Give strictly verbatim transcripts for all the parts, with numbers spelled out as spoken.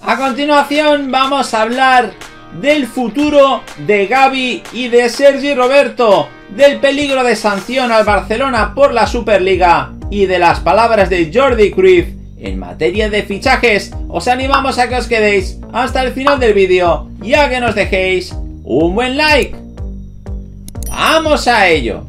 A continuación vamos a hablar del futuro de Gavi y de Sergi Roberto, del peligro de sanción al Barcelona por la Superliga y de las palabras de Jordi Cruyff en materia de fichajes. Os animamos a que os quedéis hasta el final del vídeo y a que nos dejéis un buen like. ¡Vamos a ello!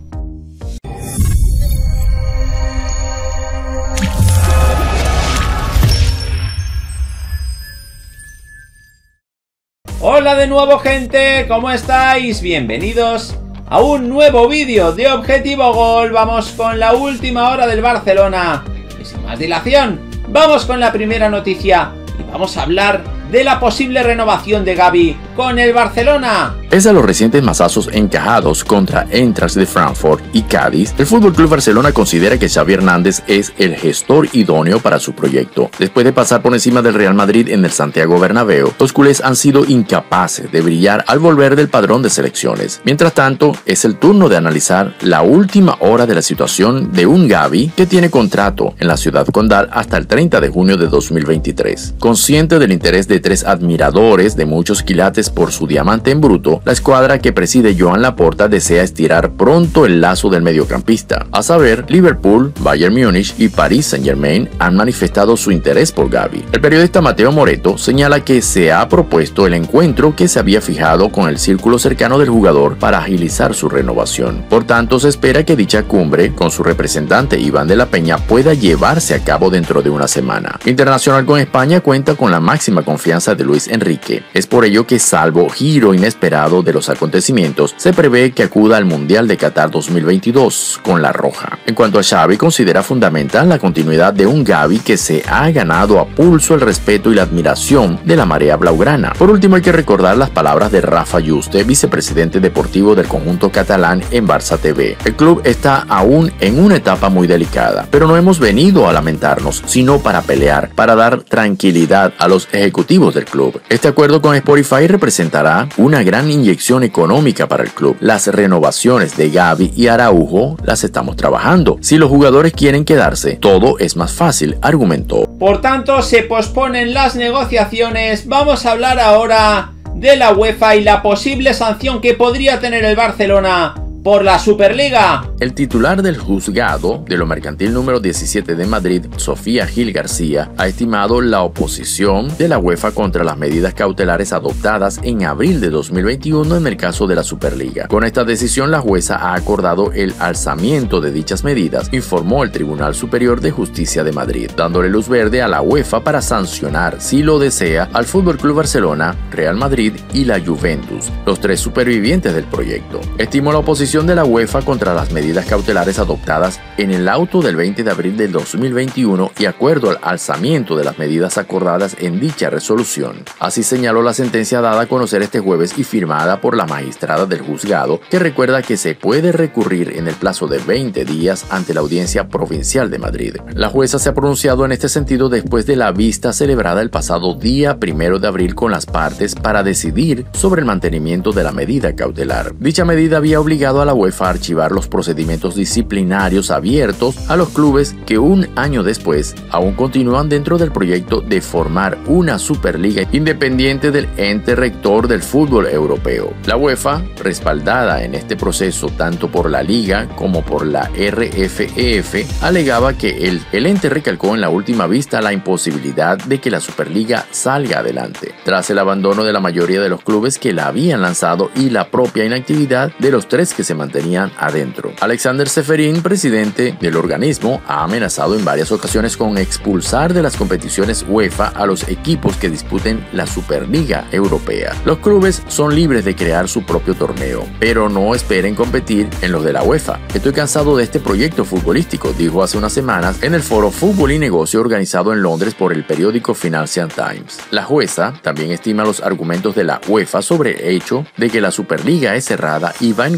Hola de nuevo, gente, ¿cómo estáis? Bienvenidos a un nuevo vídeo de Objetivo Gol. Vamos con la última hora del Barcelona y sin más dilación vamos con la primera noticia y vamos a hablar de la posible renovación de Gavi con el Barcelona. Pese a los recientes mazazos encajados contra Eintracht de Frankfurt y Cádiz, el F C Barcelona considera que Xavi Hernández es el gestor idóneo para su proyecto. Después de pasar por encima del Real Madrid en el Santiago Bernabéu, los culés han sido incapaces de brillar al volver del padrón de selecciones. Mientras tanto, es el turno de analizar la última hora de la situación de un Gavi que tiene contrato en la ciudad condal hasta el treinta de junio de dos mil veintitrés. Consciente del interés de tres admiradores de muchos quilates por su diamante en bruto, la escuadra que preside Joan Laporta desea estirar pronto el lazo del mediocampista. A saber, Liverpool, Bayern Múnich y Paris Saint-Germain han manifestado su interés por Gavi. El periodista Mateo Moreto señala que se ha propuesto el encuentro que se había fijado con el círculo cercano del jugador para agilizar su renovación. Por tanto, se espera que dicha cumbre con su representante Iván de la Peña pueda llevarse a cabo dentro de una semana. Internacional con España cuenta con la máxima confianza de Luis Enrique. Es por ello que, salvo giro inesperado de los acontecimientos, se prevé que acuda al Mundial de Qatar dos mil veintidós con la roja. En cuanto a Xavi, considera fundamental la continuidad de un Gavi que se ha ganado a pulso el respeto y la admiración de la marea blaugrana. Por último, hay que recordar las palabras de Rafa Yuste, vicepresidente deportivo del conjunto catalán en Barça T V. El club está aún en una etapa muy delicada, pero no hemos venido a lamentarnos, sino para pelear, para dar tranquilidad a los ejecutivos del club. Este acuerdo con Spotify representará una gran inyección económica para el club. Las renovaciones de Gavi y Araujo las estamos trabajando. Si los jugadores quieren quedarse, todo es más fácil, argumentó. Por tanto, se posponen las negociaciones. Vamos a hablar ahora de la UEFA y la posible sanción que podría tener el Barcelona por la Superliga. El titular del juzgado de lo mercantil número diecisiete de Madrid, Sofía Gil García, ha estimado la oposición de la UEFA contra las medidas cautelares adoptadas en abril de dos mil veintiuno en el caso de la Superliga. Con esta decisión, la jueza ha acordado el alzamiento de dichas medidas, informó el Tribunal Superior de Justicia de Madrid, dándole luz verde a la UEFA para sancionar, si lo desea, al F C Barcelona, Real Madrid y la Juventus, los tres supervivientes del proyecto. Estimó la oposición de la UEFA contra las medidas cautelares adoptadas en el auto del veinte de abril del dos mil veintiuno y acuerdo al alzamiento de las medidas acordadas en dicha resolución. Así señaló la sentencia dada a conocer este jueves y firmada por la magistrada del juzgado, que recuerda que se puede recurrir en el plazo de veinte días ante la Audiencia Provincial de Madrid. La jueza se ha pronunciado en este sentido después de la vista celebrada el pasado día primero de abril con las partes para decidir sobre el mantenimiento de la medida cautelar. Dicha medida había obligado a la UEFA a archivar los procedimientos disciplinarios abiertos a los clubes que un año después aún continúan dentro del proyecto de formar una Superliga independiente del ente rector del fútbol europeo. La UEFA, respaldada en este proceso tanto por la Liga como por la R F E F, alegaba que el, el ente recalcó en la última vista la imposibilidad de que la Superliga salga adelante, tras el abandono de la mayoría de los clubes que la habían lanzado y la propia inactividad de los tres que se mantenían adentro. Alexander Ceferin, presidente del organismo, ha amenazado en varias ocasiones con expulsar de las competiciones UEFA a los equipos que disputen la Superliga Europea. Los clubes son libres de crear su propio torneo, pero no esperen competir en los de la UEFA. Estoy cansado de este proyecto futbolístico, dijo hace unas semanas en el foro Fútbol y Negocio organizado en Londres por el periódico Financial Times. La jueza también estima los argumentos de la UEFA sobre el hecho de que la Superliga es cerrada y va en contra de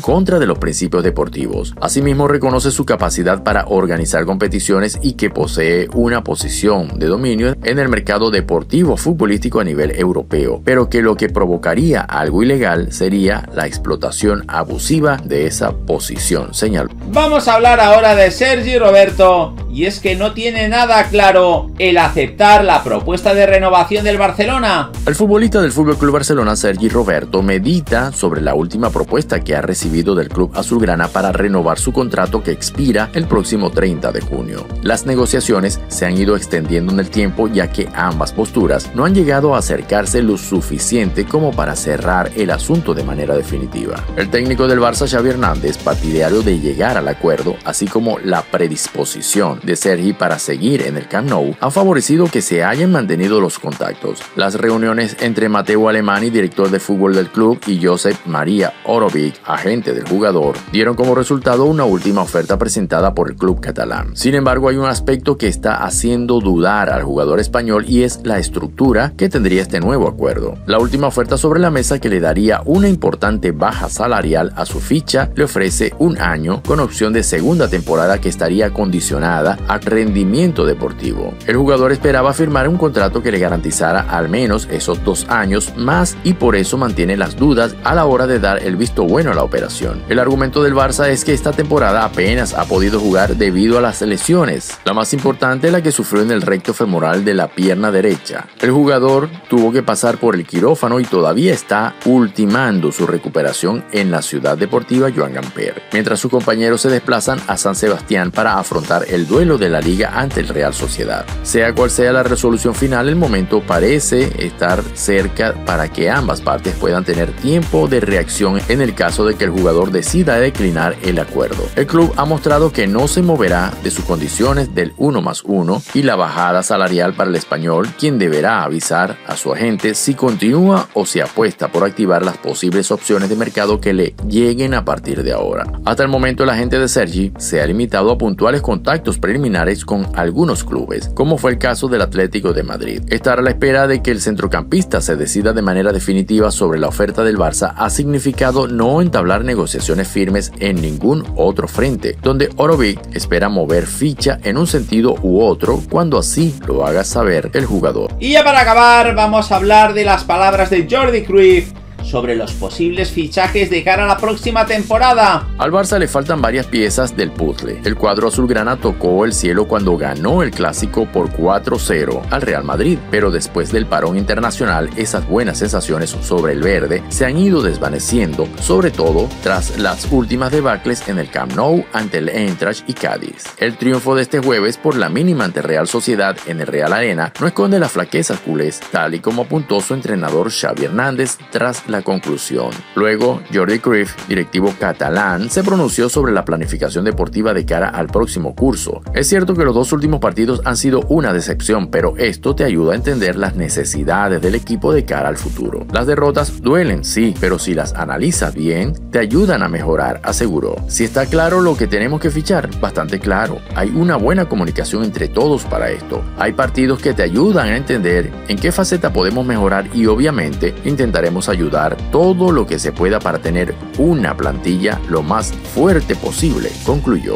de los principios deportivos. Asimismo, reconoce su capacidad para organizar competiciones y que posee una posición de dominio en el mercado deportivo futbolístico a nivel europeo, pero que lo que provocaría algo ilegal sería la explotación abusiva de esa posición, señaló. Vamos a hablar ahora de Sergi Roberto, y es que no tiene nada claro el aceptar la propuesta de renovación del Barcelona. El futbolista del F C Barcelona, Sergi Roberto, medita sobre la última propuesta que ha recibido del club azulgrana para renovar su contrato que expira el próximo treinta de junio. Las negociaciones se han ido extendiendo en el tiempo, ya que ambas posturas no han llegado a acercarse lo suficiente como para cerrar el asunto de manera definitiva. El técnico del Barça, Xavi Hernández, partidario de llegar al acuerdo, así como la predisposición de Sergi para seguir en el Camp Nou, ha favorecido que se hayan mantenido los contactos. Las reuniones entre Mateu Alemany, director de fútbol del club, y Josep Maria Orovic, agente del jugador, dieron como resultado una última oferta presentada por el club catalán. Sin embargo, hay un aspecto que está haciendo dudar al jugador español, y es la estructura que tendría este nuevo acuerdo. La última oferta sobre la mesa, que le daría una importante baja salarial a su ficha, le ofrece un año con opción de segunda temporada que estaría condicionada a rendimiento deportivo. El jugador esperaba firmar un contrato que le garantizara al menos esos dos años más, y por eso mantiene las dudas a la hora de dar el visto bueno a la operación. El argumento del Barça es que esta temporada apenas ha podido jugar debido a las lesiones, la más importante la que sufrió en el recto femoral de la pierna derecha. El jugador tuvo que pasar por el quirófano y todavía está ultimando su recuperación en la ciudad deportiva Joan Gamper, mientras sus compañeros se desplazan a San Sebastián para afrontar el duelo de la liga ante el Real Sociedad. Sea cual sea la resolución final, el momento parece estar cerca para que ambas partes puedan tener tiempo de reacción en el caso de que el jugador decida declinar el acuerdo. El club ha mostrado que no se moverá de sus condiciones del uno más uno y la bajada salarial para el español, quien deberá avisar a su agente si continúa o si apuesta por activar las posibles opciones de mercado que le lleguen a partir de ahora. Hasta el momento, el agente de Sergi se ha limitado a puntuales contactos preliminares con algunos clubes, como fue el caso del Atlético de Madrid. Estar a la espera de que el centrocampista se decida de manera definitiva sobre la oferta del Barça ha significado no entablar negociaciones firmes en ningún otro frente, donde Orovic espera mover ficha en un sentido u otro cuando así lo haga saber el jugador. Y ya para acabar, vamos a hablar de las palabras de Jordi Cruyff sobre los posibles fichajes de cara a la próxima temporada. Al Barça le faltan varias piezas del puzzle. El cuadro azulgrana tocó el cielo cuando ganó el clásico por cuatro cero al Real Madrid, pero después del parón internacional, esas buenas sensaciones sobre el verde se han ido desvaneciendo, sobre todo tras las últimas debacles en el Camp Nou ante el Eintracht y Cádiz. El triunfo de este jueves por la mínima ante Real Sociedad en el Real Arena no esconde las flaquezas culés, tal y como apuntó su entrenador Xavi Hernández tras la conclusión. Luego, Jordi Cruyff, directivo catalán, se pronunció sobre la planificación deportiva de cara al próximo curso. Es cierto que los dos últimos partidos han sido una decepción, pero esto te ayuda a entender las necesidades del equipo de cara al futuro. Las derrotas duelen, sí, pero si las analizas bien, te ayudan a mejorar, aseguró. Si está claro lo que tenemos que fichar, bastante claro. Hay una buena comunicación entre todos para esto. Hay partidos que te ayudan a entender en qué faceta podemos mejorar y obviamente intentaremos ayudar todo lo que se pueda para tener una plantilla lo más fuerte posible, concluyó.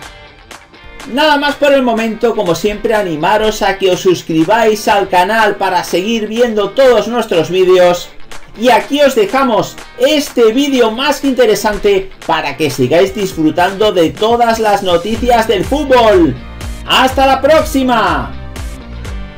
Nada más por el momento, como siempre animaros a que os suscribáis al canal para seguir viendo todos nuestros vídeos. Y aquí os dejamos este vídeo más que interesante para que sigáis disfrutando de todas las noticias del fútbol. ¡Hasta la próxima!